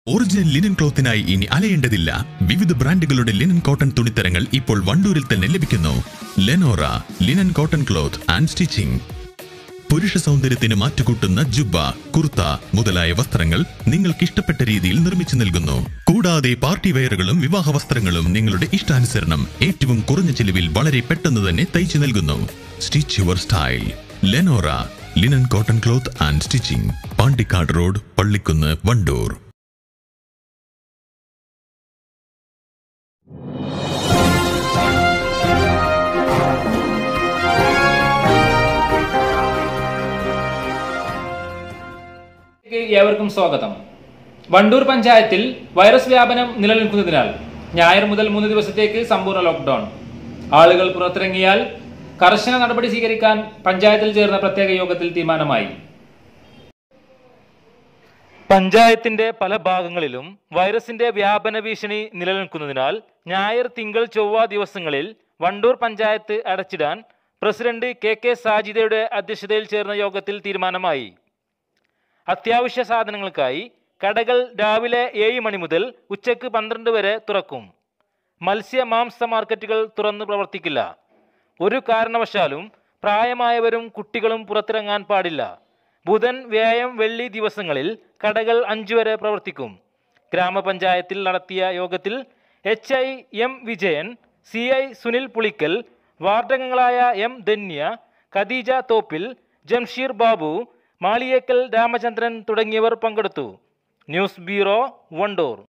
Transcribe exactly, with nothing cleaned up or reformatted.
Original linen ക്ലോത്തിനായി ഇനി അലയേണ്ടതില്ല. വിവിധ ബ്രാൻഡുകളുടെ ലിനൻ കോട്ടൺ തുണിത്തരങ്ങൾ ഇപ്പോൾ വണ്ടൂരിൽ തന്നെ ലഭിക്കുന്നു. Lenora linen cotton cloth and stitching. പുരുഷ സൗന്ദര്യത്തിന് മാറ്റുകൂട്ടുന്ന ജുബ്ബ, കുർത്ത മുതലായ വസ്ത്രങ്ങൾ നിങ്ങൾക്ക് ഇഷ്ടപ്പെട്ട രീതിയിൽ നിർമ്മിച്ചു നൽകുന്നു. കൂടാതെ പാർട്ടി വെയറുകളും വിവാഹ വസ്ത്രങ്ങളും നിങ്ങളുടെ ഇഷ്ടാനുസരണം ഏറ്റവും കുറഞ്ഞ ചിലവിൽ വളരെ പെട്ടെന്ന് തന്നെ തയ്ച്ചു നൽകുന്നു. Stitch your style. Lenora linen cotton cloth and stitching, Pandikkad road, Pallikkunnu, Wandoor. ഏവർക്കും സ്വാഗതം. വണ്ടൂർ പഞ്ചായത്തിൽ വൈറസ് വ്യാപനം നിലനിൽക്കുന്നതിനാൽ ഞായർ മുതൽ മൂന്ന് ദിവസത്തേക്ക് സമ്പൂർണ്ണ ലോക്ക്ഡൌൺ. ആളുകൾ പുറത്തിറങ്ങിയാൽ കർശന നടപടി സ്വീകരിക്കാൻ പഞ്ചായത്തിൽ ചേർന്ന പ്രത്യേക യോഗത്തിൽ തീരുമാനമായി. പഞ്ചായത്തിന്റെ പല ഭാഗങ്ങളിലും വൈറസിന്റെ വ്യാപന ഭീഷണി നിലനിൽക്കുന്നതിനാൽ ഞായർ, തിങ്കൾ, ചൊവ്വ ദിവസങ്ങളിൽ വണ്ടൂർ പഞ്ചായത്ത് അടച്ചിടാൻ പ്രസിഡന്റ് കെ കെ സാജിദയുടെ അധ്യക്ഷതയിൽ ചേർന്ന യോഗത്തിൽ തീരുമാനമായി. അത്യാവശ്യ സാധനങ്ങൾക്കായി കടകൾ രാവിലെ ഏഴ് മണി മുതൽ ഉച്ചയ്ക്ക് പന്ത്രണ്ട് വരെ തുറക്കും. മത്സ്യ മാംസ മാർക്കറ്റുകൾ തുറന്ന് പ്രവർത്തിക്കില്ല. ഒരു കാരണവശാലും പ്രായമായവരും കുട്ടികളും പുറത്തിറങ്ങാൻ പാടില്ല. ബുധൻ, വ്യാഴം, വെള്ളി ദിവസങ്ങളിൽ കടകൾ അഞ്ചു വരെ പ്രവർത്തിക്കും. ഗ്രാമപഞ്ചായത്തിൽ നടത്തിയ യോഗത്തിൽ H I M Vijayan, C I Sunil Pulikkal, വാർഡംഗങ്ങളായ എം ധന്യ, ഖദീജ തോപ്പിൽ, ജംഷീർ ബാബു, മാളിയേക്കൽ രാമചന്ദ്രൻ തുടങ്ങിയവർ പങ്കെടുത്തു. News bureau, Wandoor.